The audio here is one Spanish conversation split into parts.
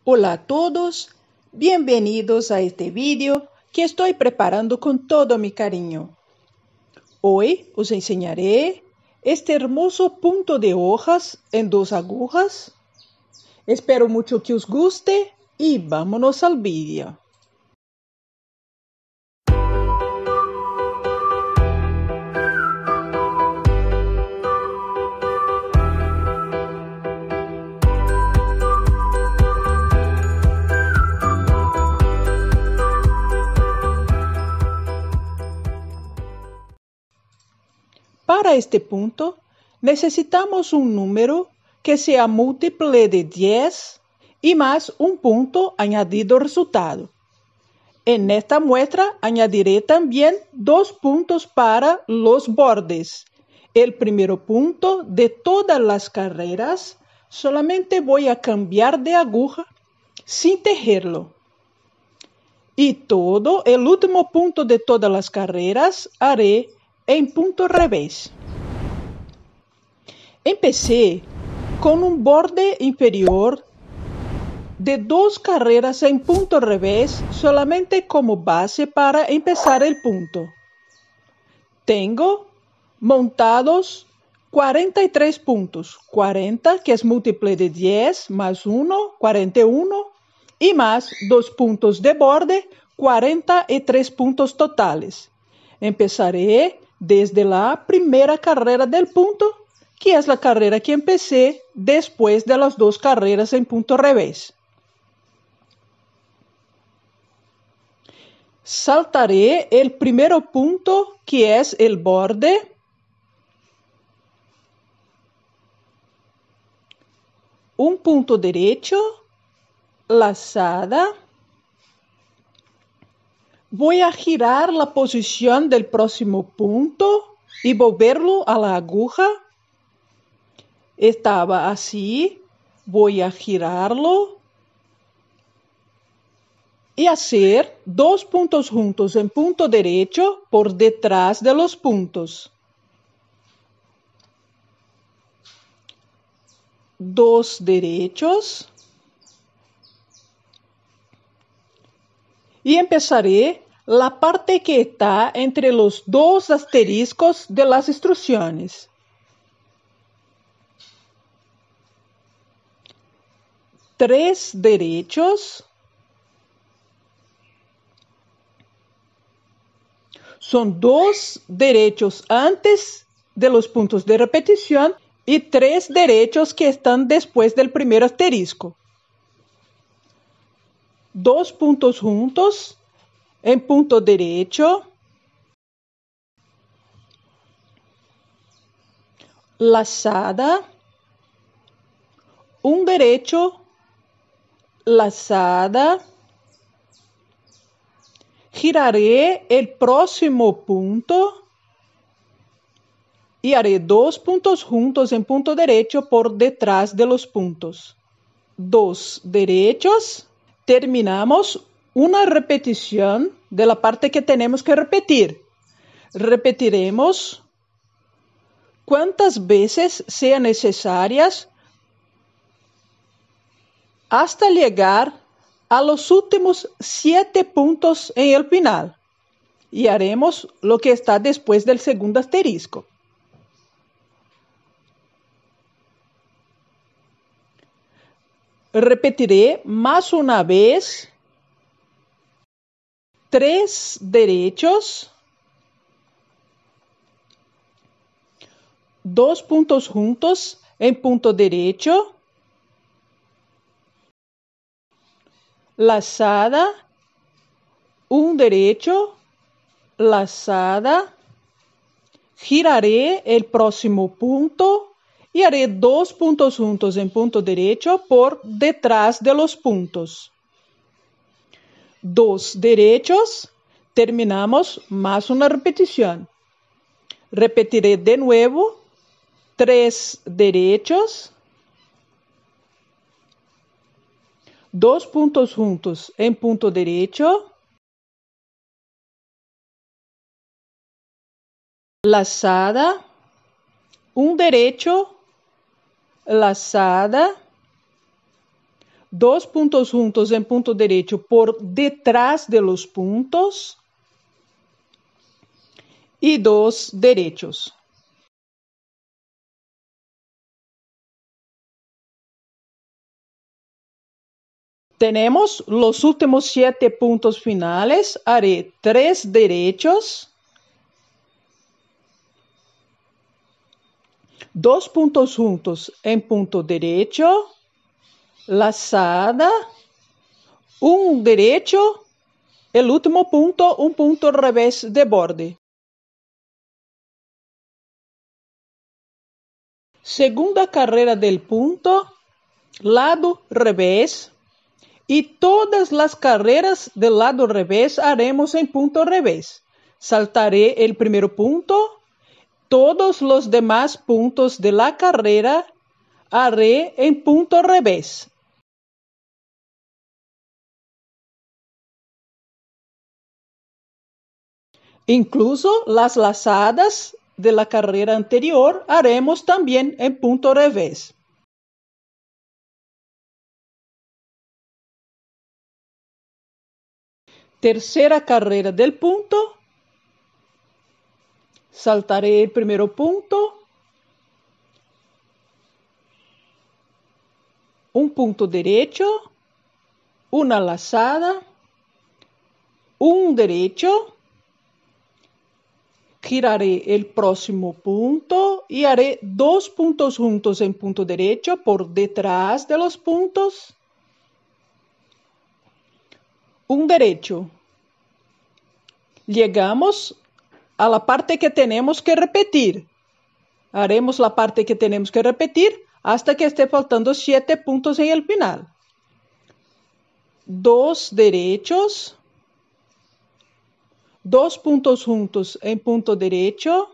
Hola a todos, bienvenidos a este vídeo que estoy preparando con todo mi cariño. Hoy os enseñaré este hermoso punto de hojas en 2 agujas. Espero mucho que os guste y vámonos al vídeo. Para este punto, necesitamos un número que sea múltiple de 10 y más un punto añadido al resultado. En esta muestra añadiré también 2 puntos para los bordes. El primer punto de todas las carreras, solamente voy a cambiar de aguja sin tejerlo. Y todo el último punto de todas las carreras haré en punto revés. Empecé con un borde inferior de 2 carreras en punto revés solamente como base para empezar el punto. Tengo montados 43 puntos, 40 que es múltiple de 10 más 1, 41 y más 2 puntos de borde, 43 puntos totales. Empezaré desde la primera carrera del punto, que es la carrera que empecé después de las 2 carreras en punto revés. Saltaré el primer punto, que es el borde. Un punto derecho, lazada. Voy a girar la posición del próximo punto y volverlo a la aguja. Estaba así, voy a girarlo y hacer 2 puntos juntos en punto derecho por detrás de los puntos. 2 derechos. Y empezaré la parte que está entre los 2 asteriscos de las instrucciones. 3 derechos. Son 2 derechos antes de los puntos de repetición y 3 derechos que están después del primer asterisco. 2 puntos juntos en punto derecho, lazada, un derecho, lazada, giraré el próximo punto y haré 2 puntos juntos en punto derecho por detrás de los puntos. 2 derechos. Terminamos una repetición de la parte que tenemos que repetir. Repetiremos cuantas veces sean necesarias hasta llegar a los últimos 7 puntos en el final. Y haremos lo que está después del segundo asterisco. Repetiré más una vez 3 derechos, 2 puntos juntos en punto derecho, lazada, un derecho, lazada, giraré el próximo punto y haré 2 puntos juntos en punto derecho por detrás de los puntos. 2 derechos, terminamos más una repetición. Repetiré de nuevo 3 derechos, 2 puntos juntos en punto derecho, lazada, un derecho, lazada, dos puntos juntos en punto derecho por detrás de los puntos y dos derechos. Tenemos los últimos 7 puntos finales. Haré 3 derechos, 2 puntos juntos en punto derecho, lazada, un derecho, el último punto, un punto revés de borde. Segunda carrera del punto, lado revés. Y todas las carreras del lado revés haremos en punto revés. Saltaré el primer punto. Todos los demás puntos de la carrera haré en punto revés. Incluso las lazadas de la carrera anterior haremos también en punto revés. Tercera carrera del punto. Saltaré el primer punto. Un punto derecho. Una lazada. Un derecho. Giraré el próximo punto y haré 2 puntos juntos en punto derecho por detrás de los puntos. Un derecho. Llegamos a la parte que tenemos que repetir. Haremos la parte que tenemos que repetir hasta que esté faltando 7 puntos en el final. 2 derechos. 2 puntos juntos en punto derecho.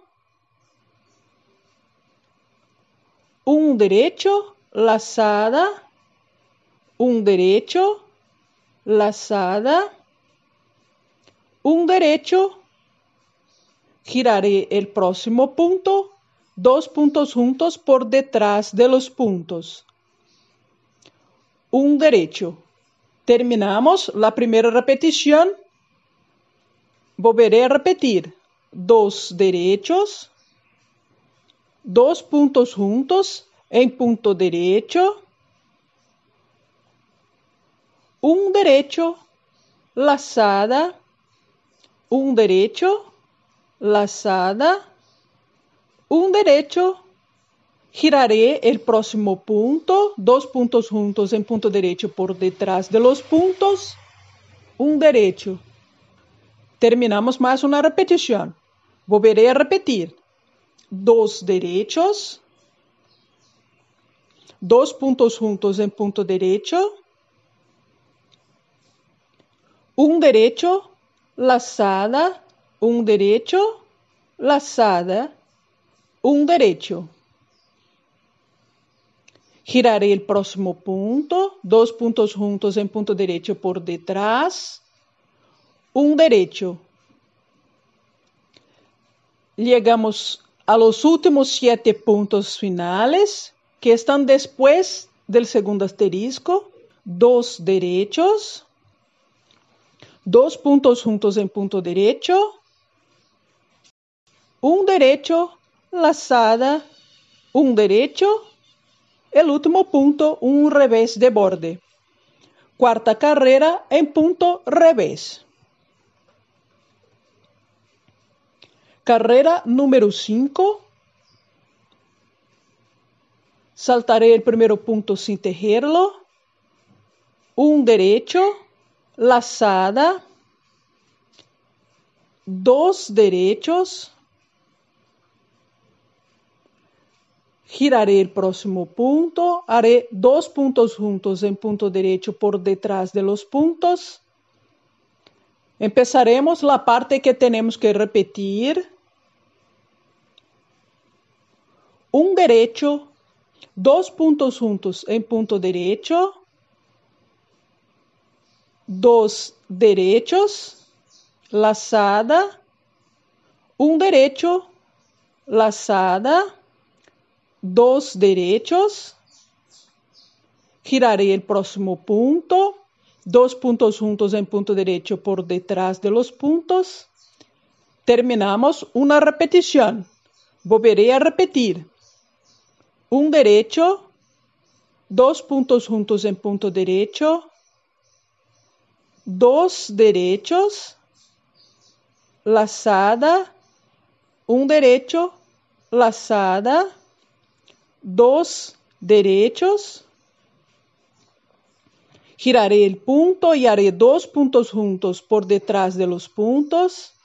Un derecho, lazada. Un derecho, lazada, un derecho, giraré el próximo punto, 2 puntos juntos por detrás de los puntos. Un derecho. Terminamos la primera repetición. Volveré a repetir. 2 derechos, 2 puntos juntos en punto derecho. Un derecho, lazada, un derecho, lazada, un derecho, giraré el próximo punto, 2 puntos juntos en punto derecho por detrás de los puntos, un derecho. Terminamos más una repetición. Volveré a repetir. 2 derechos, 2 puntos juntos en punto derecho, un derecho, lazada, un derecho, lazada, un derecho. Giraré el próximo punto, 2 puntos juntos en punto derecho por detrás, un derecho. Llegamos a los últimos 7 puntos finales que están después del segundo asterisco. 2 derechos, 2 puntos juntos en punto derecho, un derecho, lazada, un derecho, el último punto, un revés de borde. Cuarta carrera en punto revés. Carrera número 5. Saltaré el primer punto sin tejerlo. Un derecho, lazada, 2 derechos, giraré el próximo punto, haré 2 puntos juntos en punto derecho por detrás de los puntos. Empezaremos la parte que tenemos que repetir. Un derecho, 2 puntos juntos en punto derecho, 2 derechos, lazada, un derecho, lazada, 2 derechos, Giraré el próximo punto, 2 puntos juntos en punto derecho por detrás de los puntos. Terminamos una repetición. Volveré a repetir. Un derecho, 2 puntos juntos en punto derecho, 2 derechos, lazada, un derecho, lazada, 2 derechos. Giraré el punto y haré 2 puntos juntos por detrás de los puntos.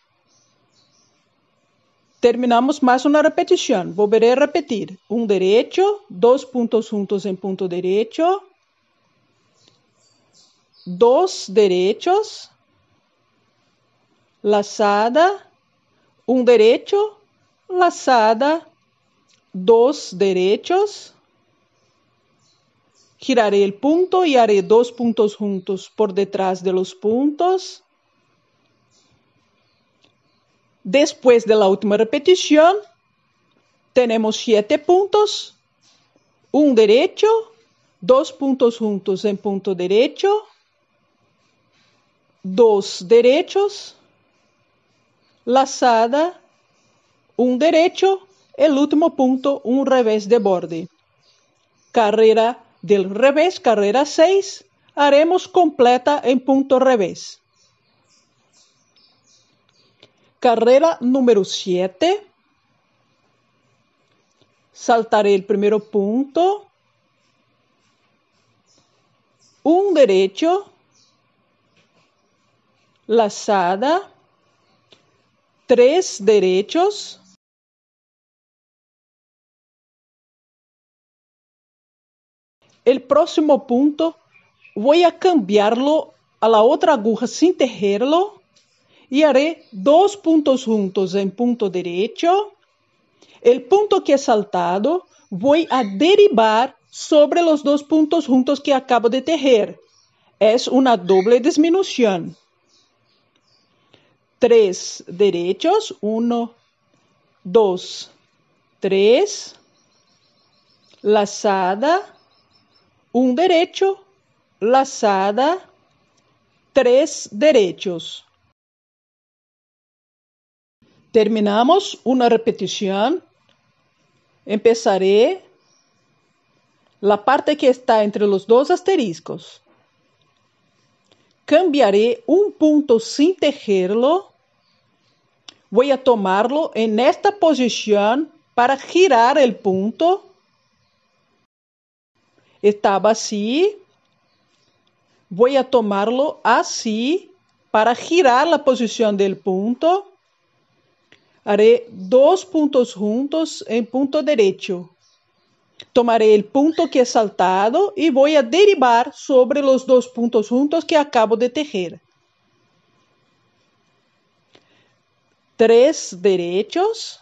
Terminamos más una repetición. Volveré a repetir. Un derecho, 2 puntos juntos en punto derecho, 2 derechos, lazada, un derecho, lazada, 2 derechos. Giraré el punto y haré 2 puntos juntos por detrás de los puntos. Después de la última repetición, tenemos 7 puntos, un derecho, 2 puntos juntos en punto derecho, 2 derechos, lazada, un derecho, el último punto, un revés de borde. Carrera del revés, carrera 6, haremos completa en punto revés. Carrera número 7. Saltaré el primer punto, un derecho, lazada, 3 derechos, el próximo punto voy a cambiarlo a la otra aguja sin tejerlo y haré 2 puntos juntos en punto derecho. El punto que he saltado voy a derivar sobre los 2 puntos juntos que acabo de tejer. Es una doble disminución. 3 derechos, 1, 2, 3, lazada, un derecho, lazada, 3 derechos. Terminamos una repetición. Empezaré la parte que está entre los 2 asteriscos. Cambiaré un punto sin tejerlo. Voy a tomarlo en esta posición para girar el punto. Estaba así. Voy a tomarlo así para girar la posición del punto. Haré 2 puntos juntos en punto derecho. Tomaré el punto que he saltado y voy a derivar sobre los 2 puntos juntos que acabo de tejer. 3 derechos,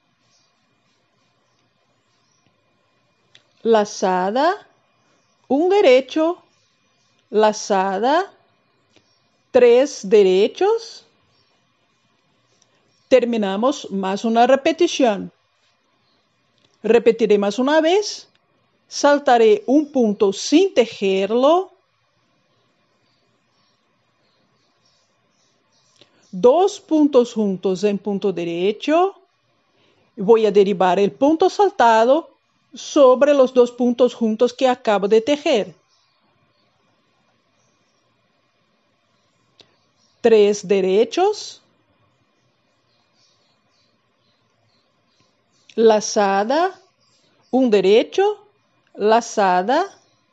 lazada, un derecho, lazada, 3 derechos. Terminamos más una repetición. Repetiré más una vez. Saltaré un punto sin tejerlo. 2 puntos juntos en punto derecho. Voy a derivar el punto saltado sobre los 2 puntos juntos que acabo de tejer. 3 derechos, lazada, un derecho, lazada,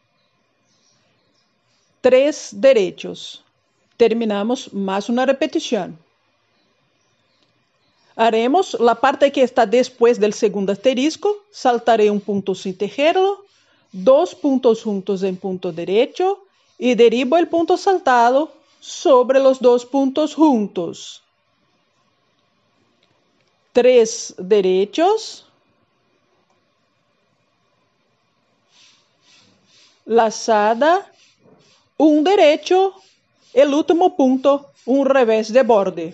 3 derechos. Terminamos más una repetición. Haremos la parte que está después del segundo asterisco. Saltaré un punto sin tejerlo, 2 puntos juntos en punto derecho y derivo el punto saltado sobre los 2 puntos juntos. 3 derechos, lazada, un derecho, el último punto, un revés de borde.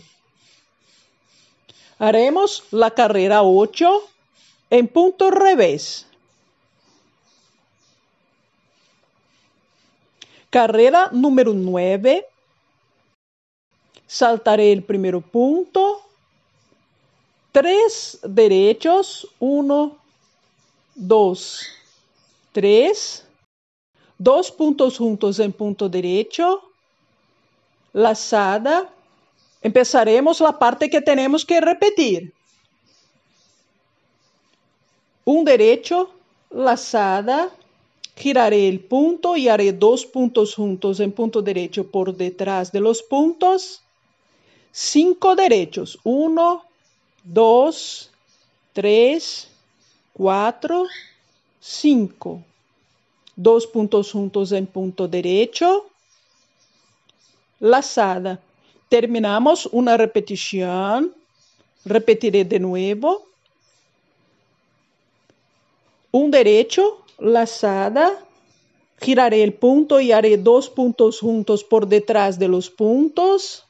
Haremos la carrera 8 en punto revés. Carrera número 9. Saltaré el primer punto. 3 derechos. 1, 2, 3. 2 puntos juntos en punto derecho. Lazada. Empezaremos la parte que tenemos que repetir. Un derecho, lazada. Giraré el punto y haré 2 puntos juntos en punto derecho por detrás de los puntos. 5 derechos. 1, 2, 3, 4, 5. 2 puntos juntos en punto derecho. Lazada. Terminamos una repetición. Repetiré de nuevo. Un derecho, lazada. Giraré el punto y haré 2 puntos juntos por detrás de los puntos.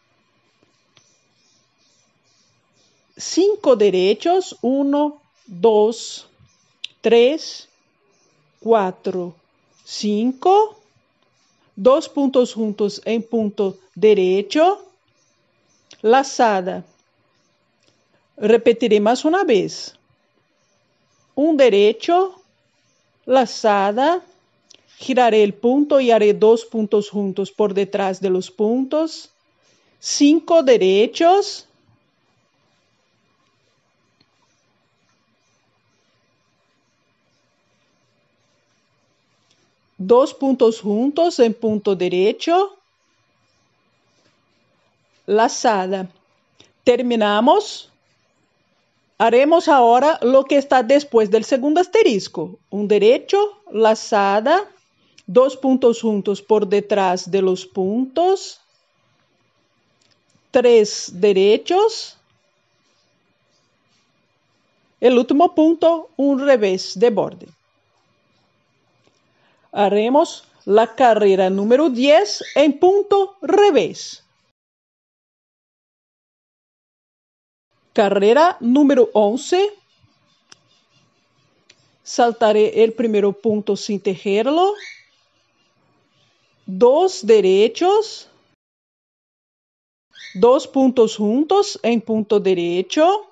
5 derechos. 1, 2, 3, 4, 5. 2 puntos juntos en punto derecho. Lazada. Repetiré más una vez. Un derecho, lazada. Giraré el punto y haré 2 puntos juntos por detrás de los puntos. 5 derechos. Dos puntos juntos en punto derecho. Lazada. Terminamos. Haremos ahora lo que está después del segundo asterisco. Un derecho, lazada. 2 puntos juntos por detrás de los puntos. 3 derechos. El último punto, un revés de borde. Haremos la carrera número 10 en punto revés. Carrera número 11. Saltaré el primer punto sin tejerlo. 2 derechos. 2 puntos juntos en punto derecho.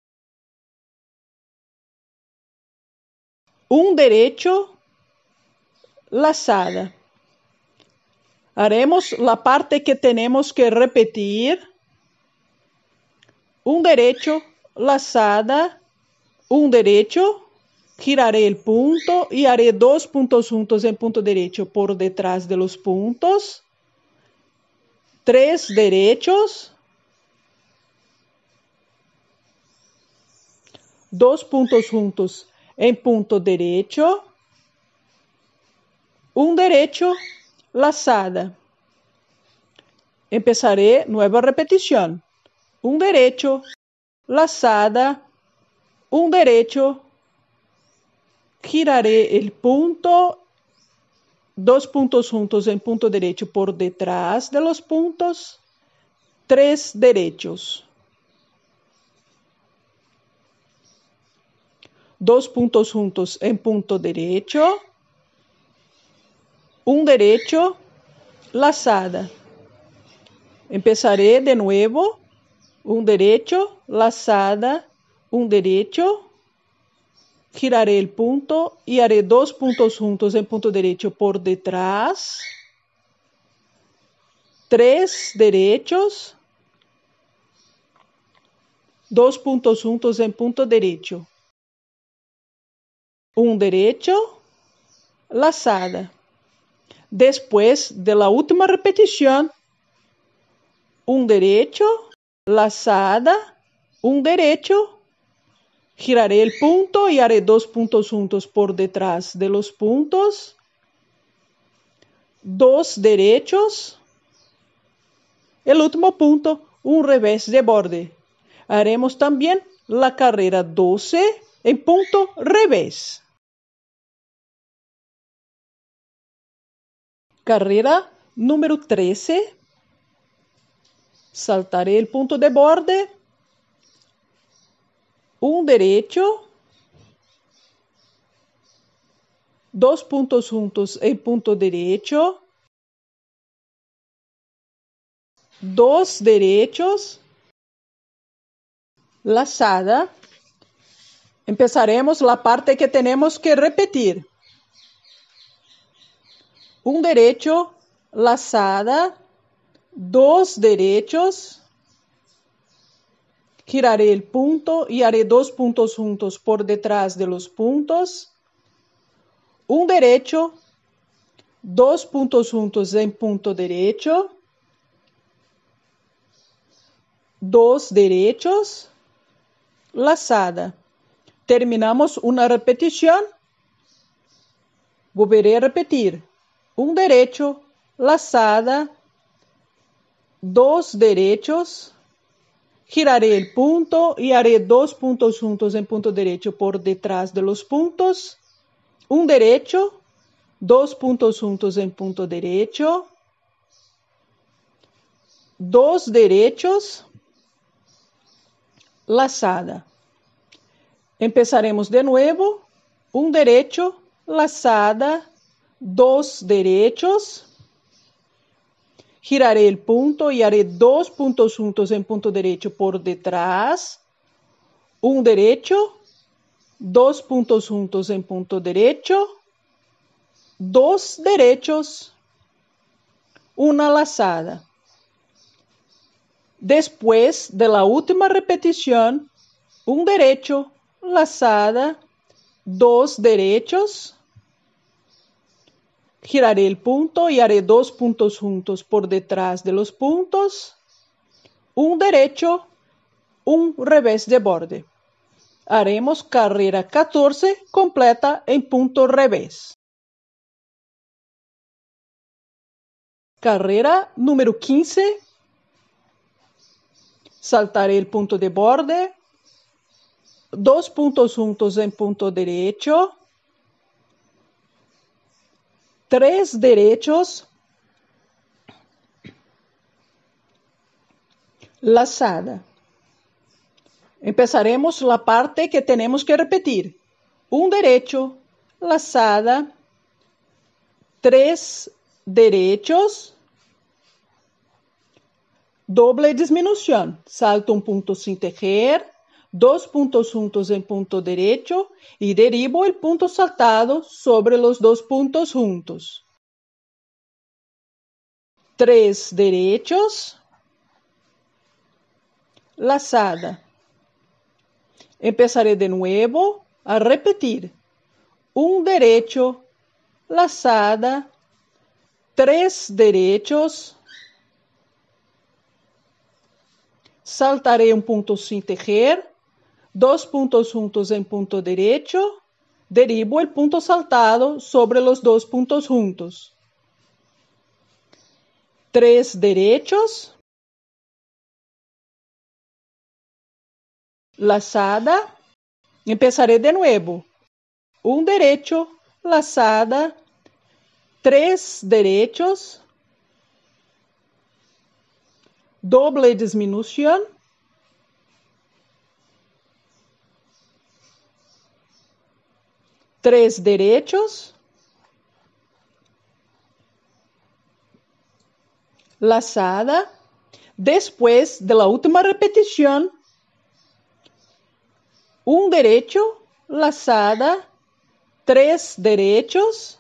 Un derecho. Lazada. Haremos la parte que tenemos que repetir. Un derecho, lazada, un derecho. Giraré el punto y haré 2 puntos juntos en punto derecho por detrás de los puntos. 3 derechos. 2 puntos juntos en punto derecho. Un derecho, lazada. Empezaré nueva repetición. Un derecho, lazada, un derecho. Giraré el punto, 2 puntos juntos en punto derecho por detrás de los puntos. 3 derechos. 2 puntos juntos en punto derecho. Un derecho, lazada. Empezaré de nuevo. Un derecho, lazada, un derecho. Giraré el punto y haré 2 puntos juntos en punto derecho por detrás. 3 derechos. 2 puntos juntos en punto derecho. Un derecho, lazada. Después de la última repetición, un derecho, lazada, un derecho. Giraré el punto y haré 2 puntos juntos por detrás de los puntos. 2 derechos. El último punto, un revés de borde. Haremos también la carrera 12 en punto revés. Carrera número 13. Saltaré el punto de borde. Un derecho. 2 puntos juntos en punto derecho. 2 derechos, lazada. Empezaremos la parte que tenemos que repetir. Un derecho, lazada, 2 derechos. Giraré el punto y haré 2 puntos juntos por detrás de los puntos. Un derecho, 2 puntos juntos en punto derecho. 2 derechos, lazada. Terminamos una repetición. Volveré a repetir. Un derecho, lazada, 2 derechos. Giraré el punto y haré 2 puntos juntos en punto derecho por detrás de los puntos. Un derecho, 2 puntos juntos en punto derecho. 2 derechos, lazada. Empezaremos de nuevo. Un derecho, lazada, 2 derechos. Giraré el punto y haré 2 puntos juntos en punto derecho por detrás. Un derecho, 2 puntos juntos en punto derecho. 2 derechos, una lazada. Después de la última repetición, un derecho, lazada, 2 derechos. Giraré el punto y haré 2 puntos juntos por detrás de los puntos. Un derecho, un revés de borde. Haremos carrera 14 completa en punto revés. Carrera número 15. Saltaré el punto de borde. 2 puntos juntos en punto derecho. 3 derechos, lazada. Empezaremos la parte que tenemos que repetir. Un derecho, lazada, 3 derechos, doble disminución. Salto un punto sin tejer, 2 puntos juntos en punto derecho y derivo el punto saltado sobre los 2 puntos juntos. 3 derechos, lazada. Empezaré de nuevo a repetir. Un derecho, lazada, 3 derechos. Saltaré un punto sin tejer. 2 puntos juntos en punto derecho, derivo el punto saltado sobre los 2 puntos juntos. 3 derechos, lazada. Empezaré de nuevo. Un derecho, lazada, 3 derechos, doble disminución. 3 derechos, lazada. Después de la última repetición, un derecho, lazada, 3 derechos.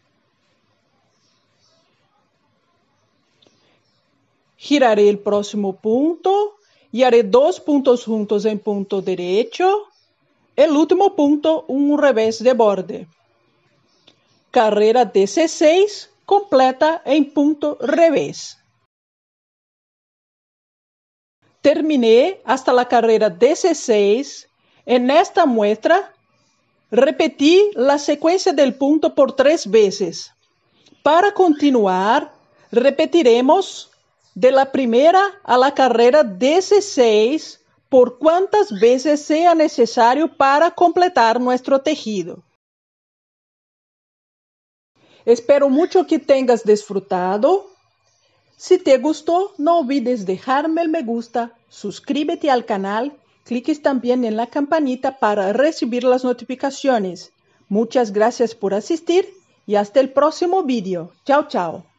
Giraré el próximo punto y haré 2 puntos juntos en punto derecho. El último punto, un revés de borde. Carrera 16 completa en punto revés. Terminé hasta la carrera 16. En esta muestra, repetí la secuencia del punto por 3 veces. Para continuar, repetiremos de la primera a la carrera 16 por cuantas veces sea necesario para completar nuestro tejido. Espero mucho que tengas disfrutado. Si te gustó, no olvides dejarme el me gusta, suscríbete al canal, cliques también en la campanita para recibir las notificaciones. Muchas gracias por asistir y hasta el próximo vídeo. Chao, chao.